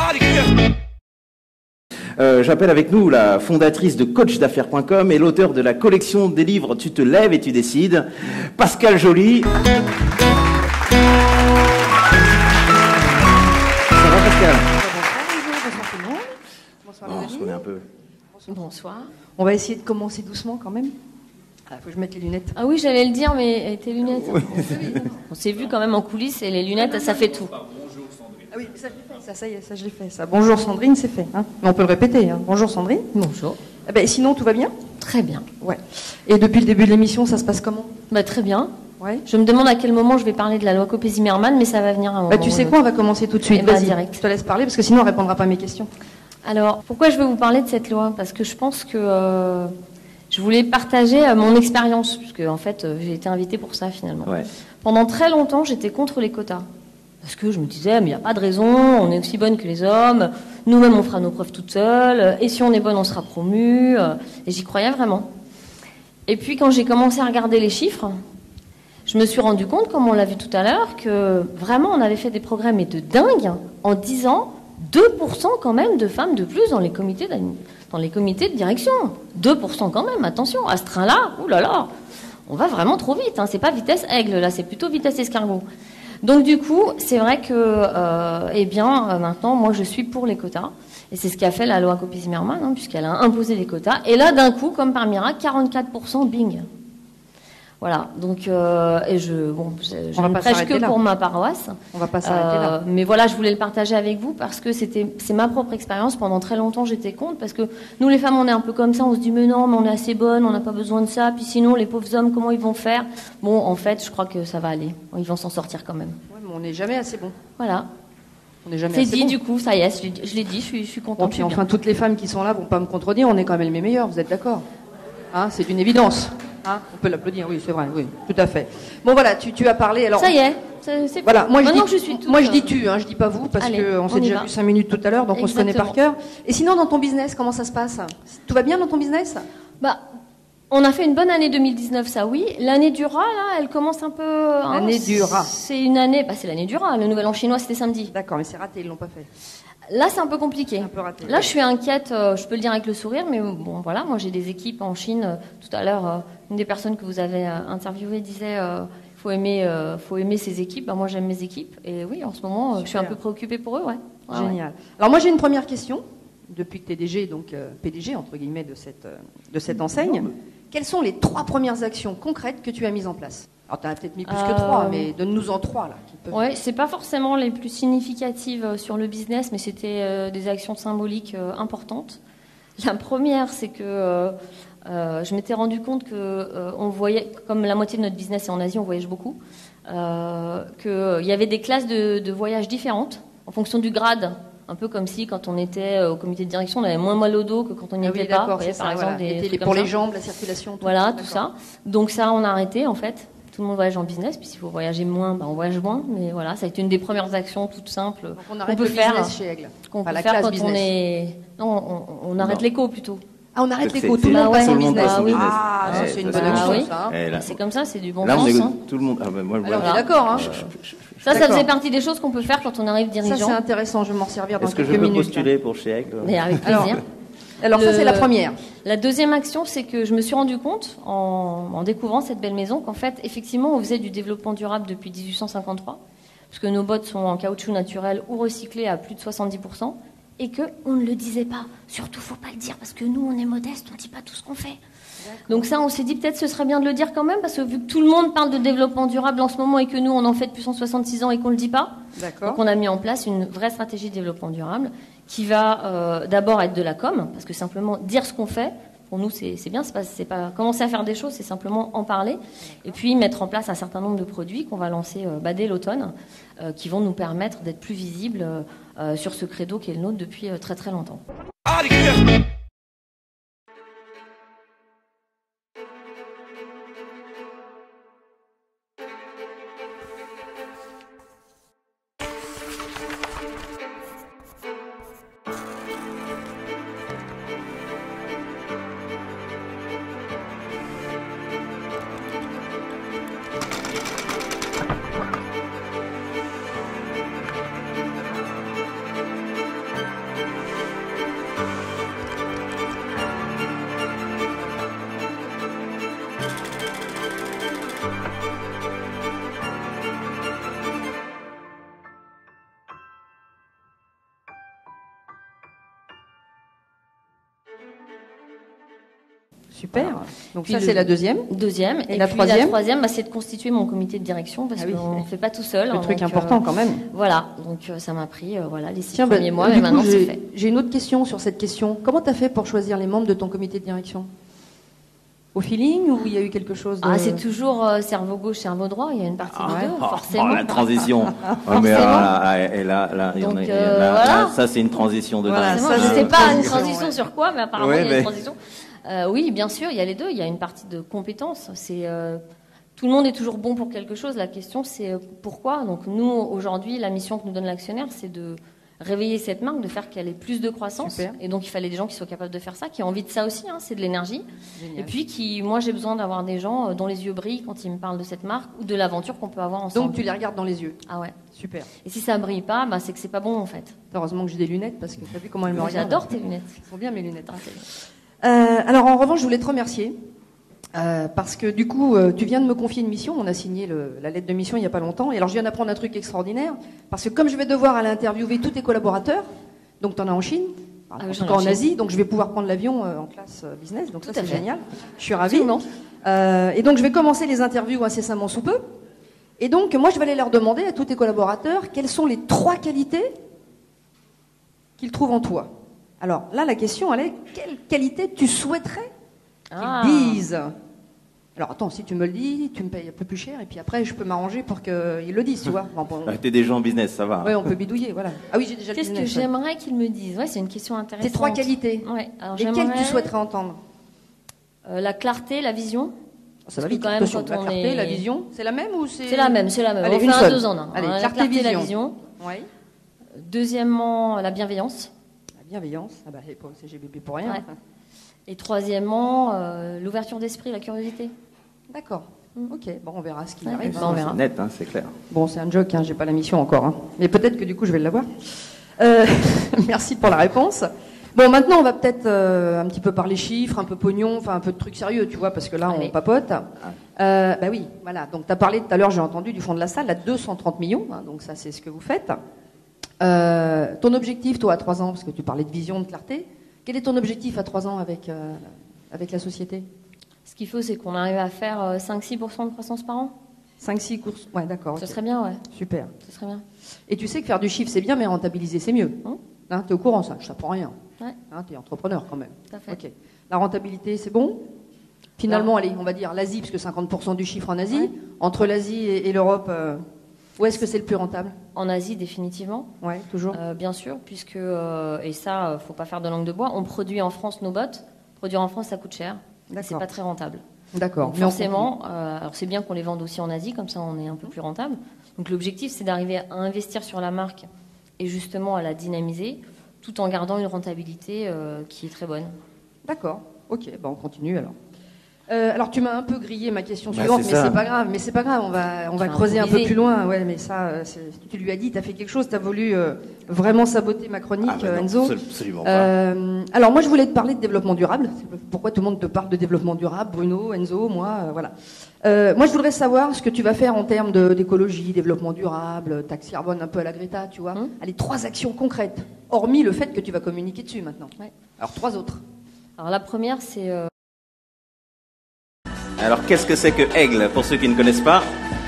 J'appelle avec nous la fondatrice de coachdaffaires.com et l'auteur de la collection des livres Tu te lèves et tu décides, Pascal Joly. Ça va, Pascal? Bonsoir tout le monde. Bonsoir les On se amis. connaît un peu. Bonsoir. On va essayer de commencer doucement quand même. Ah, faut que je mette les lunettes. Ah oui, j'allais le dire, mais tes lunettes. On s'est vu quand même en coulisses et les lunettes, ça fait tout. Ah oui, ça je l'ai fait. Ça y est, ça je l'ai fait. Ça. Bonjour Sandrine, c'est fait. Hein. Mais on peut le répéter. Hein. Bonjour Sandrine. Bonjour. Ah ben, sinon tout va bien? Très bien. Ouais. Et depuis le début de l'émission, ça se passe comment? Bah, très bien. Ouais. Je me demande à quel moment je vais parler de la loi Copé-Zimmermann, mais ça va venir à un moment. Bah, tu sais quoi, on va commencer tout de suite. Eh ben, Vas-y, direct. je te laisse parler parce que sinon on répondra pas à mes questions. Alors, pourquoi je veux vous parler de cette loi? Parce que je pense que je voulais partager mon expérience, puisque en fait, j'ai été invitée pour ça finalement. Ouais. Pendant très longtemps, j'étais contre les quotas. Parce que je me disais, mais il n'y a pas de raison, on est aussi bonne que les hommes, nous-mêmes on fera nos preuves toutes seules, et si on est bonne, on sera promu. Et j'y croyais vraiment. Et puis quand j'ai commencé à regarder les chiffres, je me suis rendu compte, comme on l'a vu tout à l'heure, que vraiment on avait fait des progrès, mais de dingue, en 10 ans, 2% quand même de femmes de plus dans les comités de direction. 2% quand même, attention, à ce train-là, oulala, on va vraiment trop vite, hein. C'est pas vitesse aigle, là, c'est plutôt vitesse escargot. Donc du coup, c'est vrai que, maintenant, moi je suis pour les quotas, et c'est ce qu'a fait la loi Copé-Zimmermann, hein, puisqu'elle a imposé des quotas, et là d'un coup, comme par miracle, 44%, bing. Voilà, donc, et je ne prêche que pour ma paroisse. On va pas s'arrêter là. Mais voilà, je voulais le partager avec vous parce que c'est ma propre expérience. Pendant très longtemps, j'étais contre parce que nous, les femmes, on est un peu comme ça. On se dit, mais non, mais on est assez bonnes, on n'a pas besoin de ça. Puis sinon, les pauvres hommes, comment ils vont faire? Bon, en fait, je crois que ça va aller. Ils vont s'en sortir quand même. Ouais, mais on n'est jamais assez bon. Voilà. On n'est jamais C'est assez dit, bon. du coup, ça y est, je l'ai dit, je suis contente. Bon, puis enfin, toutes les femmes qui sont là vont pas me contredire, on est quand même les meilleurs, vous êtes d'accord? Hein, c'est une évidence. Hein, on peut l'applaudir, oui, c'est vrai, oui, tout à fait. Bon, voilà, tu as parlé. Alors, ça y est, c'est voilà, moi maintenant je que je suis toute, moi je dis tu, hein, je dis pas vous, parce allez, qu'on s'est on y déjà va. vu 5 minutes tout à l'heure, donc on se connaît par Exactement. cœur. Et sinon, dans ton business, comment ça se passe? Tout va bien dans ton business? Bah, on a fait une bonne année 2019, ça oui. L'année du rat, là, elle commence un peu... L'année du rat. C'est une année... Bah, c'est l'année du rat. Le nouvel an chinois, c'était samedi. D'accord, mais c'est raté, ils l'ont pas fait. Là, c'est un peu compliqué. C'est un peu raté. Là, je suis inquiète, je peux le dire avec le sourire, mais bon, voilà, moi j'ai des équipes en Chine. Tout à l'heure, une des personnes que vous avez interviewées disait faut aimer ses équipes. Bah, moi, j'aime mes équipes. Et oui, en ce moment, je suis un peu préoccupée pour eux, ouais. Ouais, Génial. Alors moi, j'ai une première question. Depuis que tu es DG, donc PDG, entre guillemets, de cette enseigne, quelles sont les 3 premières actions concrètes que tu as mises en place? Alors, tu en as peut-être mis plus que 3, mais donne-nous en 3, là. Qui peuvent... Ouais, c'est pas forcément les plus significatives sur le business, mais c'était des actions symboliques importantes. La première, c'est que je m'étais rendu compte que on voyait, comme la moitié de notre business est en Asie, on voyage beaucoup, qu'il y avait des classes de voyage différentes en fonction du grade. Un peu comme si, quand on était au comité de direction, on avait moins mal au dos que quand on n'y était pas. D'accord, Vous voyez, par exemple, des trucs pour comme les ça. jambes, la circulation. Tout. Voilà, tout ça. Donc ça, on a arrêté, en fait. Tout le monde voyage en business, puis s'il faut voyager moins, on voyage moins. Mais voilà, ça a été une des premières actions toutes simples Donc on arrête qu'on peut le faire, business chez Aigle. qu'on Enfin, peut la faire classe quand business. on est... Non, on arrête l'éco plutôt. Ah, on arrête C'est- l'éco, tout c'est- le monde bah passe ouais, en tout le monde business. passe en business. Ah, ça Ouais, c'est une ça, bonne c'est action, oui. ça. Et là, C'est comme ça, c'est du bon là, on sens. est Hein. tout le monde. Ah, ben, moi, Alors, on voilà. est d'accord, hein. Ça D'accord. faisait partie des choses qu'on peut faire quand on arrive Ça, dirigeant. c'est intéressant, je vais m'en servir dans Est-ce que quelques je peux minutes. postuler pour chez Aigle? Mais avec plaisir. Alors ça, c'est la première. La deuxième action, c'est que je me suis rendu compte, en découvrant cette belle maison, qu'en fait, effectivement, on faisait du développement durable depuis 1853, puisque nos bottes sont en caoutchouc naturel ou recyclés à plus de 70%, et qu'on ne le disait pas. Surtout, faut pas le dire, parce que nous, on est modeste, on ne dit pas tout ce qu'on fait. Donc ça, on s'est dit peut-être ce serait bien de le dire quand même, parce que vu que tout le monde parle de développement durable en ce moment et que nous, on en fait depuis 166 ans et qu'on ne le dit pas, D'accord. donc on a mis en place une vraie stratégie de développement durable qui va d'abord être de la com, parce que simplement dire ce qu'on fait, pour nous c'est bien, c'est pas commencer à faire des choses, c'est simplement en parler, et puis mettre en place un certain nombre de produits qu'on va lancer dès l'automne, qui vont nous permettre d'être plus visibles sur ce credo qui est le nôtre depuis très très longtemps. Super. Voilà. Donc Puis ça, c'est la deuxième. Deuxième. Et la puis troisième la troisième, bah, c'est de constituer mon comité de direction parce Ah oui. qu'on ne fait pas tout seul. Le hein, truc donc, important quand même. Voilà, donc ça m'a pris les 6 Tiens, premiers mois, du mais coup, maintenant c'est fait. j'ai une autre question sur cette question. Comment tu as fait pour choisir les membres de ton comité de direction? Au feeling ou il y a eu quelque chose de... Ah, c'est toujours cerveau gauche, cerveau droit, il y a une partie des deux, forcément. Oh, la transition. Ouais, mais là, il y en a- Donc, là, ça c'est une transition de Voilà, dingue. ça, Je c'est sais une pas une transition, transition ouais. sur quoi, mais apparemment Ouais, il y a mais- une transition. Oui, bien sûr, il y a les deux. Il y a une partie de compétences. Tout le monde est toujours bon pour quelque chose. La question, c'est pourquoi. Donc nous, aujourd'hui, la mission que nous donne l'actionnaire, c'est de réveiller cette marque, de faire qu'elle ait plus de croissance. Super. Et donc il fallait des gens qui soient capables de faire ça, qui ont envie de ça aussi. C'est de l'énergie. Génial. Et puis moi, j'ai besoin d'avoir des gens dont les yeux brillent quand ils me parlent de cette marque ou de l'aventure qu'on peut avoir ensemble. Donc tu les regardes dans les yeux. Ah ouais. Super. Et si ça brille pas, c'est que c'est pas bon en fait. Heureusement que j'ai des lunettes parce que tu as vu comment elles me Moi, regardent. j'adore tes lunettes. Elles sont bien mes lunettes. Ah, Alors en revanche, je voulais te remercier parce que du coup, tu viens de me confier une mission. On a signé la lettre de mission il n'y a pas longtemps. Et alors je viens d'apprendre un truc extraordinaire parce que comme je vais devoir aller interviewer tous tes collaborateurs, donc tu en as en Chine, en oui, tout j'en ai cas en en Chine. Asie, donc je vais pouvoir prendre l'avion en classe business. Donc ça Tout à c'est fait. génial. Je suis ravie. Absolument. Et donc je vais commencer les interviews incessamment sous peu. Et donc moi je vais aller leur demander à tous tes collaborateurs quelles sont les 3 qualités qu'ils trouvent en toi. Alors là la question elle est quelle qualité tu souhaiterais qu'ils disent. Alors attends, si tu me le dis, tu me payes un peu plus cher et puis après je peux m'arranger pour qu'ils le disent, tu vois. T'es des gens en business, ça va. Ouais, on peut bidouiller, voilà. Ah oui, j'ai déjà le Qu'est-ce que business, ouais. j'aimerais qu'ils me disent? Ouais, c'est une question intéressante. Tes 3 qualités. Ouais, alors Lesquelles j'aimerais tu souhaiterais entendre? la clarté, la vision. Ça va que vite, quand même, attention, quand la on clarté, est- la vision, c'est la même ou c'est... C'est la même. Allez, on fait une un seule. 2 en 1. Allez, La clarté, clarté, la vision. vision. Ouais. Deuxièmement, la bienveillance. La bienveillance. Ah bah, c'est pas au CGBB pour rien. Ouais. Et troisièmement, l'ouverture d'esprit, la curiosité. D'accord. Ok, bon, on verra ce qui Ouais, arrive. bah, on verra. C'est net, hein, c'est clair. Bon, c'est un joke, hein, j'ai pas la mission encore. Hein. Mais peut-être que du coup, je vais l'avoir. Merci pour la réponse. Bon, maintenant, on va peut-être un petit peu parler chiffres, un peu pognon, enfin un peu de trucs sérieux, tu vois, parce que là, Allez. on papote. Bah oui, voilà. Donc, tu as parlé tout à l'heure, j'ai entendu, du fond de la salle, à 230 millions. Hein, donc, ça, c'est ce que vous faites. Ton objectif, toi, à 3 ans, parce que tu parlais de vision, de clarté, quel est ton objectif à 3 ans avec la société? Ce qu'il faut, c'est qu'on arrive à faire 5-6% de croissance par an. 5-6 courses. Ouais, d'accord. Ce ok. serait bien, ouais. Super. Ce serait bien. Et tu sais que faire du chiffre, c'est bien, mais rentabiliser, c'est mieux. Hein, t'es au courant, ça? Je t'apprends rien. Ouais. Hein, t'es entrepreneur quand même. Tout à fait. Ok. La rentabilité, c'est bon? Finalement, allez, on va dire l'Asie, parce que 50% du chiffre en Asie. Ouais. Entre l'Asie et l'Europe, où est-ce que c'est le plus rentable? En Asie, définitivement. Ouais, toujours. Bien sûr, puisque, et ça, faut pas faire de langue de bois, on produit en France nos bottes. Produire en France, ça coûte cher. C'est D'accord. pas très rentable. D'accord. Donc Mais on forcément, alors c'est bien qu'on les vende aussi en Asie, comme ça on est un peu plus rentable. Donc l'objectif, c'est d'arriver à investir sur la marque et justement à la dynamiser, tout en gardant une rentabilité qui est très bonne. D'accord. Ok, bah on continue alors. Alors tu m'as un peu grillé ma question Bah, suivante, c'est mais ça. c'est pas grave. Mais c'est pas grave. On va Tu vas creuser un peu improviser. plus loin. Ouais, mais ça, tu lui as dit, t'as fait quelque chose, t'as voulu vraiment saboter ma chronique, Ah, bah non, Enzo. absolument pas. Alors moi, je voulais te parler de développement durable. Pourquoi tout le monde te parle de développement durable, Bruno, Enzo, moi, voilà. Moi, je voudrais savoir ce que tu vas faire en termes d'écologie, développement durable, taxe carbone un peu à la Greta, tu vois. Allez, 3 actions concrètes, hormis le fait que tu vas communiquer dessus maintenant. Ouais. Alors 3 autres. Alors la première, c'est Alors, qu'est-ce que c'est que Aigle, pour ceux qui ne connaissent pas?